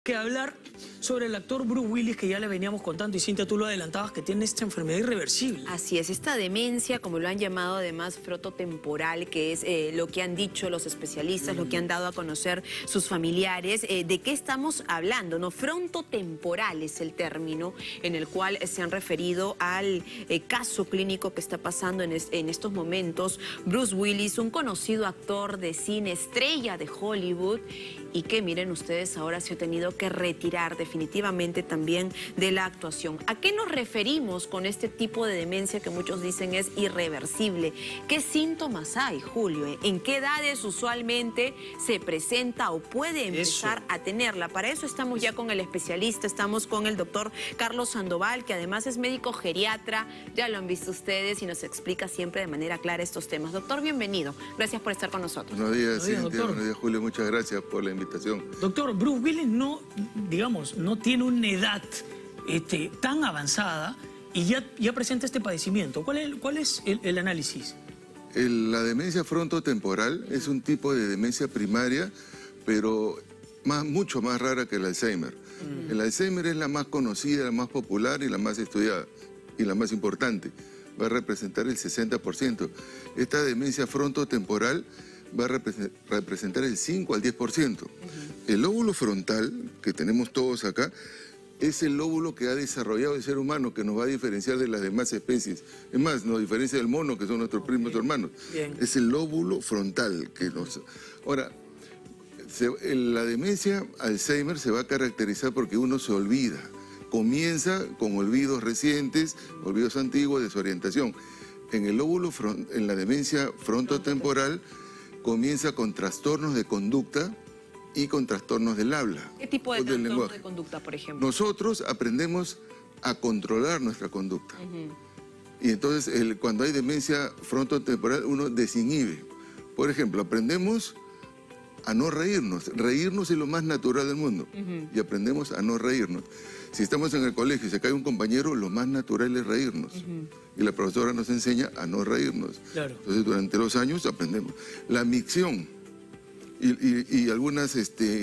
Que hablar sobre el actor Bruce Willis, que ya le veníamos contando, y Cintia, tú lo adelantabas, que tiene esta enfermedad irreversible. Así es, esta demencia, como lo han llamado además frontotemporal, que es lo que han dicho los especialistas, lo que han dado a conocer sus familiares. ¿De qué estamos hablando? ¿No? Frontotemporal es el término en el cual se han referido al caso clínico que está pasando en estos momentos. Bruce Willis, un conocido actor de cine, estrella de Hollywood, y que, miren ustedes, ahora se ha tenido que retirar definitivamente también de la actuación. ¿A qué nos referimos con este tipo de demencia que muchos dicen es irreversible? ¿Qué síntomas hay, Julio? ¿En qué edades usualmente se presenta o puede empezar a tenerla? Para eso estamos ya con el especialista, estamos con el doctor Carlos Sandoval, que además es médico geriatra, ya lo han visto ustedes y nos explica siempre de manera clara estos temas. Doctor, bienvenido. Gracias por estar con nosotros. Buenos días, Cintia. Doctor. Buenos días, Julio. Muchas gracias por la invitación. Doctor, Bruce Willis no, digamos, no tiene una edad tan avanzada y ya presenta este padecimiento. ¿Cuál es el análisis? La demencia frontotemporal es un tipo de demencia primaria, pero mucho más rara que el Alzheimer. El Alzheimer es la más conocida, la más popular y la más estudiada y la más importante. Va a representar el 60%. Esta demencia frontotemporal va a representar el 5 al 10%. El lóbulo frontal, que tenemos todos acá, es el lóbulo que ha desarrollado el ser humano, que nos va a diferenciar de las demás especies. Es más, nos diferencia del mono, que son nuestros primos hermanos. Bien. Es el lóbulo frontal que nos... Ahora, la demencia Alzheimer se va a caracterizar porque uno se olvida. Comienza con olvidos recientes, olvidos antiguos, desorientación. En la demencia frontotemporal comienza con trastornos de conducta y con trastornos del habla. ¿Qué tipo de trastornos de conducta, por ejemplo? Nosotros aprendemos a controlar nuestra conducta. Y entonces, cuando hay demencia frontotemporal, uno desinhibe. Por ejemplo, aprendemos a no reírnos. Reírnos es lo más natural del mundo. Y aprendemos a no reírnos. Si estamos en el colegio y se cae un compañero, lo más natural es reírnos. Y la profesora nos enseña a no reírnos. Claro. Entonces, durante los años aprendemos. La micción y algunos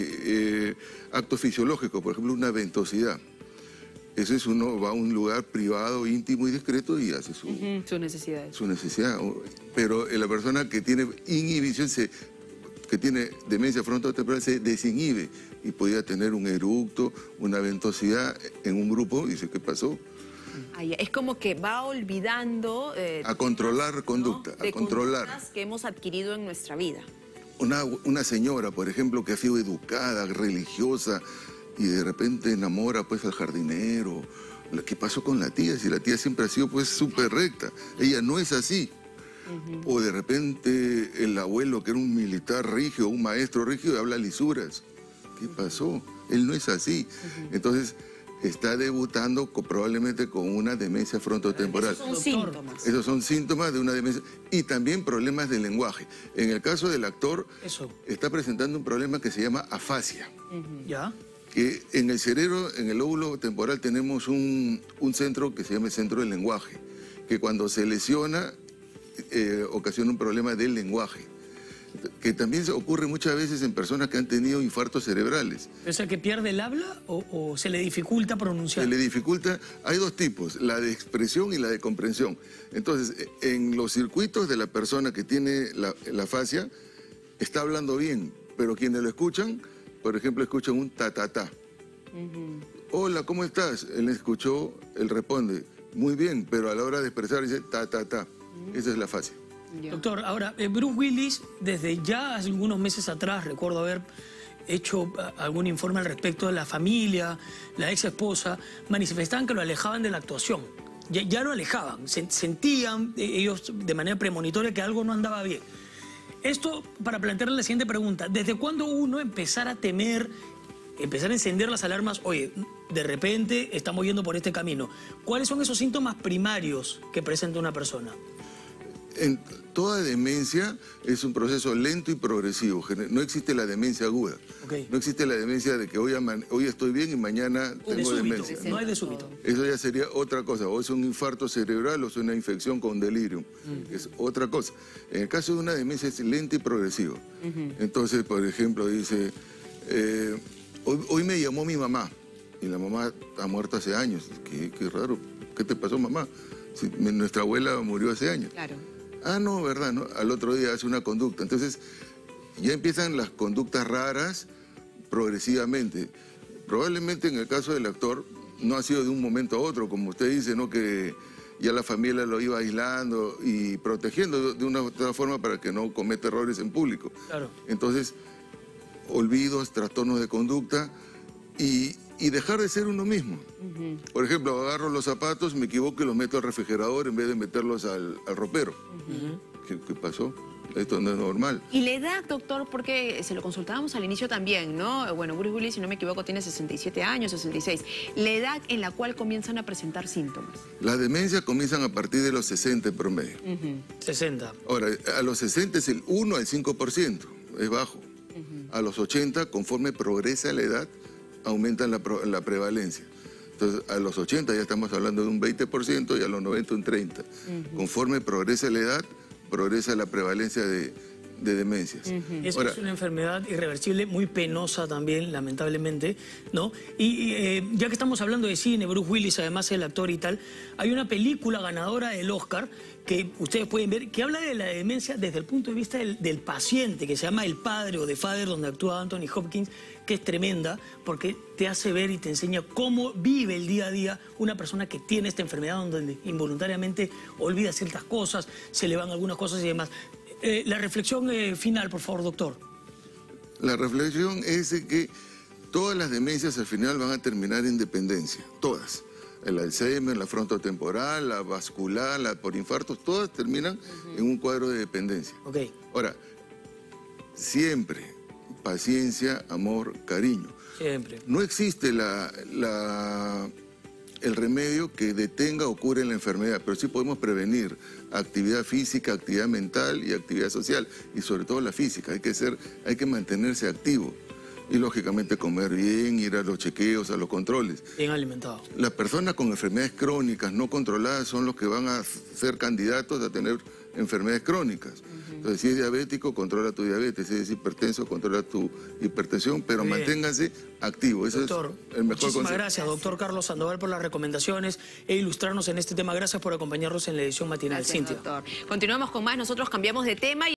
actos fisiológicos, por ejemplo, una ventosidad. Eso es uno va a un lugar privado, íntimo y discreto y hace sus necesidades. Su necesidad. Pero la persona que tiene inhibición, que tiene demencia frontotemporal, se desinhibe y podría tener un eructo, una ventosidad en un grupo y dice, ¿qué pasó? Es como que va olvidando... a controlar conducta, ¿no? a controlar. Conductas que hemos adquirido en nuestra vida. Una señora, por ejemplo, que ha sido educada, religiosa, y de repente enamora pues al jardinero. ¿Qué pasó con la tía? Si la tía siempre ha sido pues súper recta. Ella no es así. O de repente el abuelo, que era un militar rígido, un maestro rígido, habla lisuras. ¿Qué pasó? Él no es así. Entonces, está debutando probablemente con una demencia frontotemporal. Esos son síntomas. Esos son síntomas de una demencia. Y también problemas de lenguaje. En el caso del actor, está presentando un problema que se llama afasia. ¿Ya? Que en el cerebro, en el lóbulo temporal, tenemos un centro que se llama el centro del lenguaje, que cuando se lesiona, ocasiona un problema del lenguaje, que también ocurre muchas veces en personas que han tenido infartos cerebrales. ¿O sea, que pierde el habla o se le dificulta pronunciar? Se le dificulta, hay dos tipos, la de expresión y la de comprensión. Entonces, en los circuitos de la persona que tiene la afasia, está hablando bien, pero quienes lo escuchan, por ejemplo, escuchan un ta-ta-ta. Hola, ¿cómo estás? Él escuchó, él responde, muy bien, pero a la hora de expresar dice ta-ta-ta. Esa es la afasia. Doctor, ahora, Bruce Willis, desde ya hace algunos meses atrás, recuerdo haber hecho algún informe al respecto de la familia, la ex esposa, manifestaban que lo alejaban de la actuación. Ya lo alejaban, sentían ellos de manera premonitoria que algo no andaba bien. Esto para plantearle la siguiente pregunta: ¿desde cuándo uno empezar a temer, empezar a encender las alarmas? Oye, de repente estamos yendo por este camino. ¿Cuáles son esos síntomas primarios que presenta una persona? En toda demencia es un proceso lento y progresivo. No existe la demencia aguda. No existe la demencia de que hoy estoy bien y mañana tengo demencia. No hay de súbito. Eso ya sería otra cosa. O es un infarto cerebral o es una infección con delirium. Es otra cosa. En el caso de una demencia es lenta y progresiva. Entonces, por ejemplo, dice... Hoy me llamó mi mamá, y la mamá ha muerto hace años. Qué raro. ¿Qué te pasó, mamá? Si nuestra abuela murió hace años. Claro. Ah, no, ¿verdad? ¿No? Al otro día hace una conducta. Entonces, ya empiezan las conductas raras progresivamente. Probablemente en el caso del actor no ha sido de un momento a otro, como usted dice, ¿no? Que ya la familia lo iba aislando y protegiendo de una otra forma para que no cometa errores en público. Claro. Entonces, olvidos, trastornos de conducta y dejar de ser uno mismo. Por ejemplo, agarro los zapatos, me equivoco y los meto al refrigerador en vez de meterlos al ropero. ¿Qué pasó? Esto no es normal. Y la edad, doctor, porque se lo consultábamos al inicio también, ¿no? Bueno, Bruce Willis, si no me equivoco, tiene 67 años, 66. La edad en la cual comienzan a presentar síntomas. Las demencias comienzan a partir de los 60 en promedio. 60. Ahora, a los 60 es el 1 al 5%, es bajo. A los 80, conforme progresa la edad, aumenta la prevalencia. Entonces, a los 80 ya estamos hablando de un 20% y a los 90 un 30%. Conforme progresa la edad, progresa la prevalencia de demencias. Ahora, es una enfermedad irreversible, muy penosa también, lamentablemente, ¿no? Y ya que estamos hablando de cine, Bruce Willis, además el actor y tal, hay una película ganadora del Oscar que ustedes pueden ver, que habla de la demencia desde el punto de vista del paciente, que se llama El Padre o The Father, donde actúa Anthony Hopkins, que es tremenda, porque te hace ver y te enseña cómo vive el día a día una persona que tiene esta enfermedad, donde involuntariamente olvida ciertas cosas, se le van algunas cosas y demás. La reflexión final, por favor, doctor. La reflexión es de que todas las demencias al final van a terminar en dependencia, todas. El Alzheimer, la frontotemporal, la vascular, la por infartos, todas terminan en un cuadro de dependencia. Okay. Ahora, siempre paciencia, amor, cariño. Siempre. No existe el remedio que detenga o cure la enfermedad, pero sí podemos prevenir actividad física, actividad mental y actividad social, y sobre todo la física. Hay que mantenerse activo y lógicamente comer bien, ir a los chequeos, a los controles. Bien alimentado. Las personas con enfermedades crónicas no controladas son los que van a ser candidatos a tener enfermedades crónicas. Entonces, si es diabético, controla tu diabetes. Si es hipertenso, controla tu hipertensión, pero manténgase activo. Eso doctor, es el mejor muchísimas consejo. gracias, doctor Carlos Sandoval, por las recomendaciones e ilustrarnos en este tema. Gracias por acompañarnos en la edición matinal. Gracias, Cintia. doctor. Continuamos con más. Nosotros cambiamos de tema.